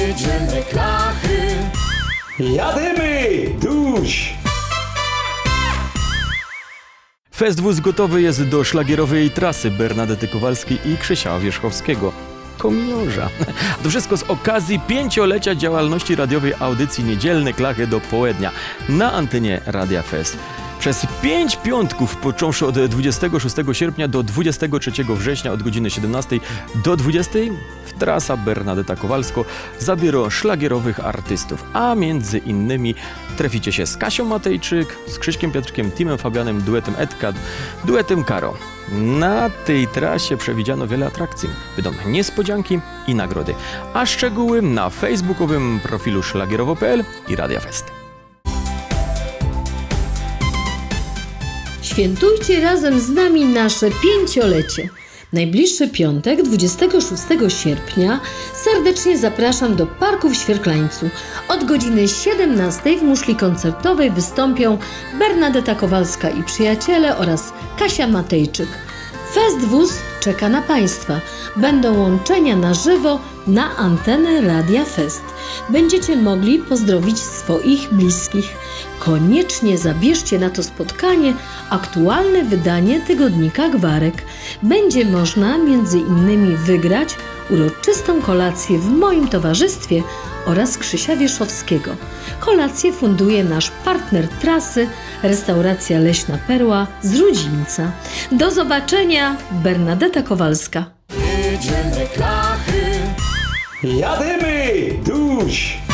Niedzielne klachy. Jadymy! Duś! Festwóz gotowy jest do szlagierowej trasy Bernadety Kowalskiej i Krzysia Wierzchowskiego. Komiorza. To wszystko z okazji 5-lecia działalności radiowej audycji Niedzielne klachy do południa na antenie Radia Fest. Przez 5 piątków, począwszy od 26 sierpnia do 23 września od godziny 17 do 20, trasa Bernadeta Kowalsko zabiera szlagierowych artystów, a między innymi traficie się z Kasią Matejczyk, z Krzyśkiem Piotrkiem, Timem Fabianem, duetem Edka, duetem Karo. Na tej trasie przewidziano wiele atrakcji, będą niespodzianki i nagrody, a szczegóły na facebookowym profilu szlagierowo.pl i Radia Fest. Świętujcie razem z nami nasze 5-lecie. Najbliższy piątek, 26 sierpnia, serdecznie zapraszam do parku w Świerklańcu. Od godziny 17 w muszli koncertowej wystąpią Bernadeta Kowalska i przyjaciele oraz Kasia Matejczyk. Festwóz czeka na Państwa. Będą łączenia na żywo na antenę Radia Fest. Będziecie mogli pozdrowić swoich bliskich. Koniecznie zabierzcie na to spotkanie aktualne wydanie tygodnika Gwarek. Będzie można między innymi wygrać uroczystą kolację w moim towarzystwie oraz Krzysia Wierzchowskiego. Kolację funduje nasz partner trasy, restauracja Leśna Perła z Rudzińca. Do zobaczenia, Bernadeta Kowalska. Niedzielne klachy. Jadymy! Duś!